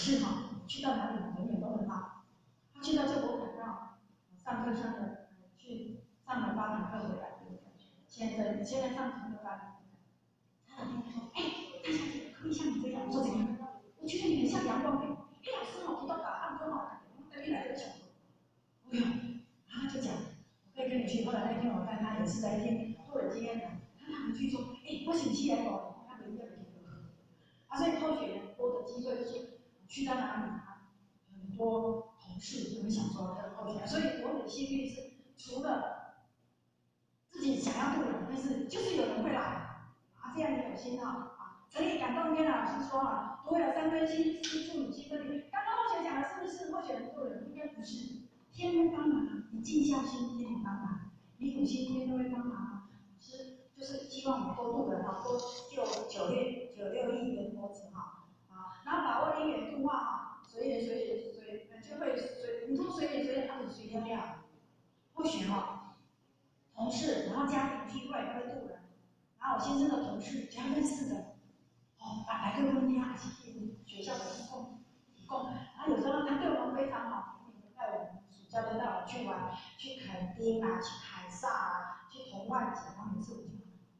是哈，去到哪里人缘都很好。他去到这国凯道上课上的，去上了八堂课回来，现在现在上成六班。他跟我说：“哎，大小姐，可以像你这样。”我说：“怎样？我觉得你很像阳光哎。哎，老师哦，提到答案多好，带你来这个小组。”哎呦，然后他就讲，我可以跟你去。后来那天我带他也是在听多人经验谈，他他回去说：“哎，我请起来哦，他每天每天都喝。”啊，所以偷学多的机会就是去到哪里啊，很多同事就会想说他偷学，所以我很幸运是除了自己想要渡人，但是就是有人会来啊，这样也有心哈啊。所以感动天老师说啊，多有三分心，是助你心分力。刚刚后学讲的是不是后学人渡人？应该不是，天会帮忙，你静下心，天会帮忙，你有心，天都会帮忙。是就是希望我们多渡人啊，多救九六九六亿元佛子哈啊，然后把握因缘度化哈，随缘随缘随缘，就会随你说随缘随缘，他就随缘了。或许哈，同事，然后家庭聚会他会渡人，然后我先生的同事，只要认识的，哦，把来个问题去学校的提供提供，然后有时候他对我们非常好，带我们暑假都带我们去玩，去垦丁啊，去凯撒啊，去红万景，然后每次我就。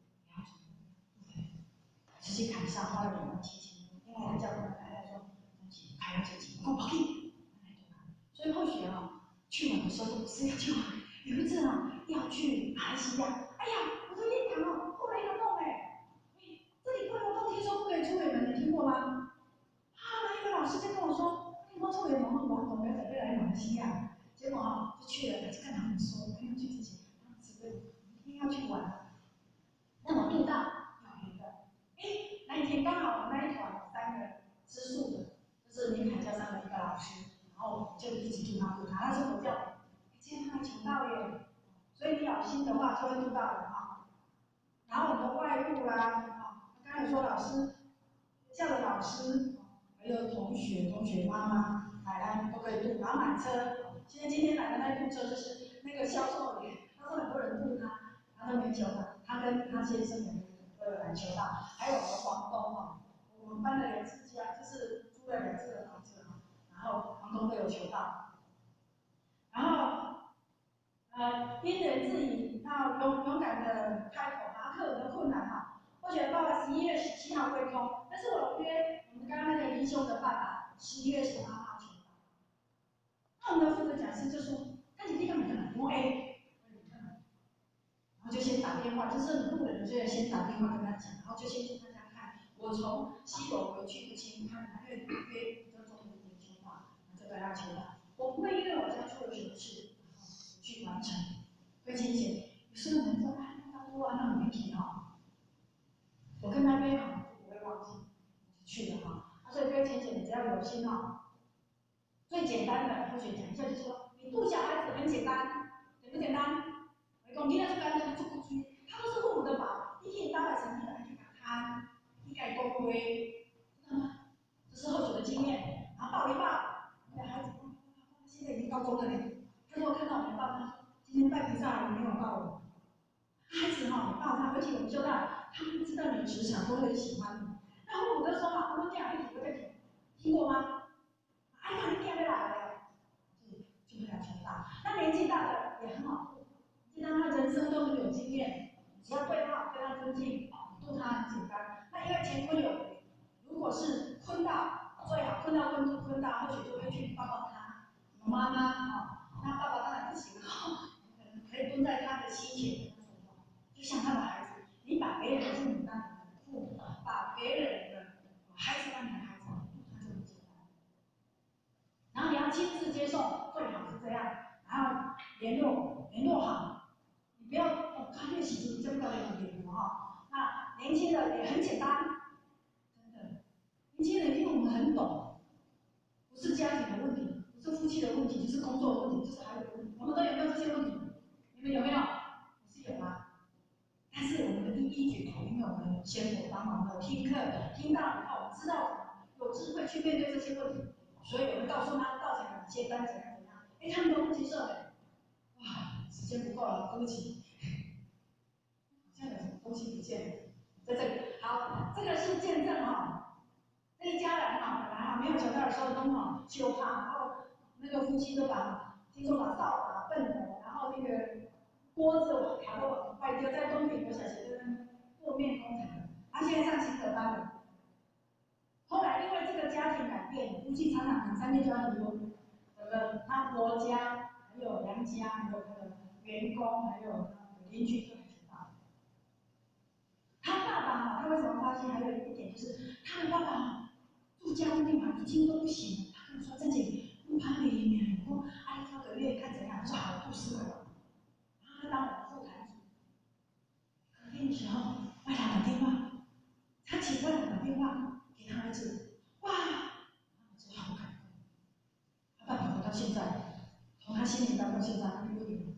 去凯撒花了两万七千，另外一个教官太太说，还要这钱，我跑去，所以或许啊，去玩的时候不是要去玩。有一次啊，要去马来西亚，哎呀，我说燕塘哦，破了一个洞哎，这里破了个洞，听说不可以出远门，你听过吗？啊，那一个老师就跟我说，你说出远门，我我们要准备来马来西亚，结果啊，就去了，就跟他们说，没有去之前，他们只会一定要去玩，那我渡到有一个。哎，那一天刚好我们那一团三个吃素的，就是明海教上的一个老师，然后就一起渡他渡他，他是佛教的，今天他求道耶，所以你有心的话就会渡到的哈。然后我们的外部啦，啊，刚才说老师，学校的老师，还有同学、同学妈妈、奶奶都可以渡，然后买车，现在今天来的那部车就是那个销售员，他说很多人渡他，他都没求到，他跟他先生两个。都有来求到，还有我们房东哈，我们搬了两次家，就是租了两次的房子哈，然后房东都有求到，然后呃因人制宜，要勇勇敢的开口，然后克服的困难哈。或许爸爸十一月十七号会通，但是我约我们刚刚那个离兄的爸爸十一月十八号求到，那我们的负责讲师就说，那你这个每个人我 A。然后就先打电话，就是路人就要先打电话跟他讲，然后就先给大家看。我从西楼回去不清，看他越约比较重一点听话，然后就跟他求到。我不会因为我家出了什么事，然后去完成。会清醒，有时候人说啊，那他说啊，那没提哈。我跟他约好，就不会忘记，就去了哈。啊，所以跟浅浅，你只要有心哈。最简单的，或许讲一下，就是说，你渡小孩子很简单，简不简单？讲囡仔做干做不出，他都是父母的宝。一天八百成绩的，去把他一概公归，知道吗？这是后学的经验。然后抱一抱，那孩子，现在已经高中了嘞。他说看到我没抱他，今天拜菩萨你没有抱我。孩子哈，你抱他，而且我们说到，他们知道你的职场，都很喜欢你。那父母就说嘛，他们这样一提不再提，听过吗？哎呀，你干没来了？就就会来求道。那年纪大的也很好。既然他人生都很有经验，只要对他对他尊敬，渡他很简单。那因为乾坤有为，如果是坤道，最好坤道坤坤道，或许就会去抱抱他妈妈啊，那爸爸当然不行哈，可能可以蹲在他的膝前跟他说话，就像他的孩子，你把别人的父母当你的父母，把别人的孩子当你的孩子，他就很简单。然后你要亲自接受，最好是这样，然后联络联络好。你不要哦，他练习就真的很灵活哈。那年轻的也很简单，真的，年轻人因为我们很懂，不是家庭的问题，不是夫妻的问题，就是工作的问题，就是孩子的问题，我们都有没有这些问题？你们有没有？我是有啊。但是我们的一一举头，因为我们先佛帮忙的听课，听到以后，我们知道有智慧去面对这些问题，所以我们告诉他道场哪些单怎样怎样，哎，他们都不接受的。哇，时间不够了，对不起。好像有什么东西不见了，在这里。好，这个是见证哈、哦，这一家人哈、哦，本来哈、 没有脚踏的时候都好就怕，然后那个夫妻都把听说把扫把、畚头，然后那个锅子碗瓢都往外丢，在东北国小学生做面工程，他现在上新科班了。后来因为这个家庭改变，夫妻常常两三天就要离婚，有的他婆家，还有娘家，还有他的员工，还有邻居都很知道。他爸爸他为什么发现？还有一点就是，他的爸爸住家务病房已经都不行了。他跟我说：“郑姐，我怕你里面，我哎上个月看怎样？”他说：“好，不适合。”然后他当我的副台主。隔天的时候，外来打电话，他请外来打电话给他儿子，哇！儿子好感动。他爸爸活到现在，从他新年到到现在，他六年。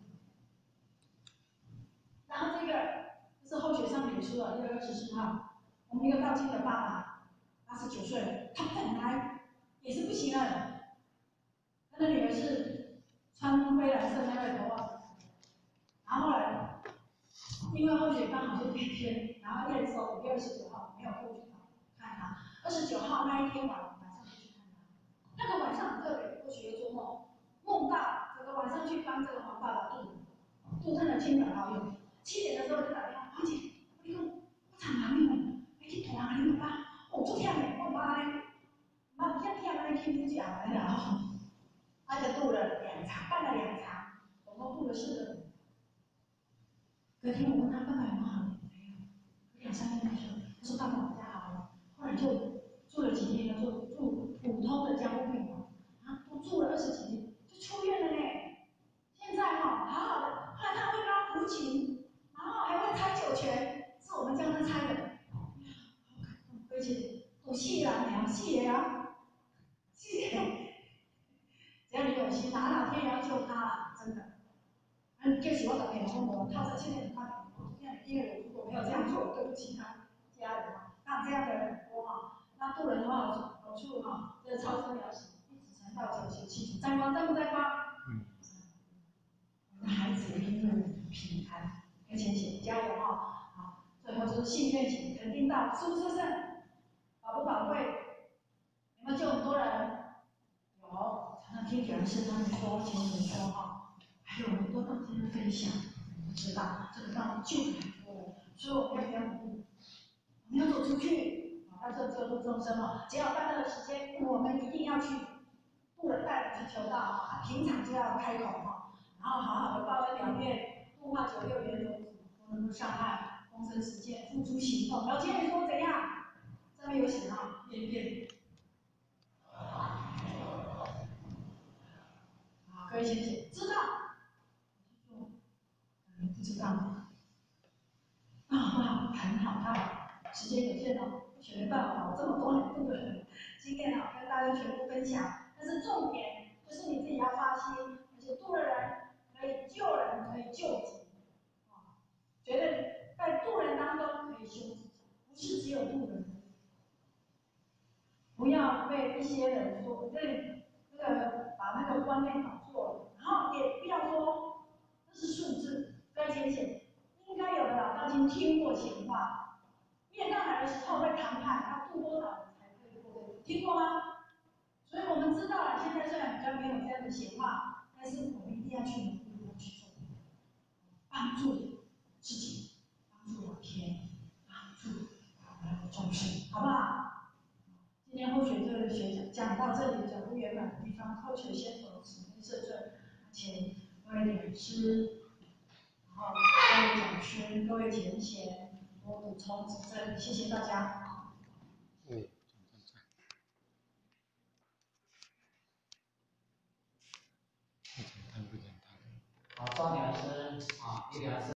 然后这个这是后学上演出了，一月二十四号，我们一个道歉的爸爸，八十九岁了，他本来也是不行了。他的女儿是穿灰蓝色那个头发，然后后来因为后学刚好是白天，然后验收五月二十九号没有过去看他，二十九号那一天晚晚上就去看他。那个晚上很特别，后学又做梦，梦到整个晚上去帮这个黄爸爸渡渡他的亲朋好友。七点的时候就打电话，黄姐，我你讲我惨人了，你去大人你爸爸，我做忝的，我妈咧，妈不要忝，安尼去你家来啦吼。他就渡了两场，办了两场，总共渡了四个人。隔天我问他爸爸有没有好？没有。两三天他说，他说爸爸我家好了。后来就住了几天，就住普通的家务病房，啊，都住了二十几天，就出院了呢。现在哈、哦、好好的，后来他会拉胡琴，然后还会猜九泉，是我们教他猜的。好感动，而且我戏啦，两戏呀，戏。只要你有心，哪老天也要救他了，真的。嗯，就是我老天说我靠在现在的大因为我如果没有这样做，对不起他家人哈。那这样的人很多哈，那渡人的话好处哈，这超生疗喜，一直成到九十七十，在吗？在不在吗？嗯。我们的孩子一定会平安，跟前写加油哈！好，最后就是信愿景，肯定到，是不是胜？宝不宝贵？有没有救很多人？有，常常听讲师他们说，前人说哈，还有很多道家的分享，我们知道这个道救了很多人，所以我们要不要努力？我们要走出去，要做救度众生嘛。只要半段时间，我们一定要去渡人带人去求道啊，平常就要开口哈，然后好好的报恩了愿，度化九六元佛祖，不能够伤害，终身实践，付诸行动。老前人说怎样？上面有写哈，念一遍。好，各位先生知道，嗯，不知道吗？啊，不好，很好，太好，时间有限哦，学没办法把我这么多年度的经验啊，跟大家全部分享。但是重点就是你自己要发心，而且渡了人可以救人，可以救己，啊，觉得在渡人当中可以修自己，不是只有渡人。不要被一些人说这这个把那个观念搞错了，然后也不要说这是数字，跟浅显。应该有的老道经听过闲话，面上来的时候会谈判，他渡多少人才可以过这个，听过吗？所以我们知道了，现在虽然比较没有这样的闲话，但是我们一定要去努力的去做，帮助自己，帮助老天，帮助我们的众生，好不好？今天后学这个学讲讲到这里，讲不圆满的地方，后学先佛慈悲摄罪，请各位讲师，然后各位讲师、各位前贤多补充指正，谢谢大家。嗯。 好，赵女老师啊，李老师。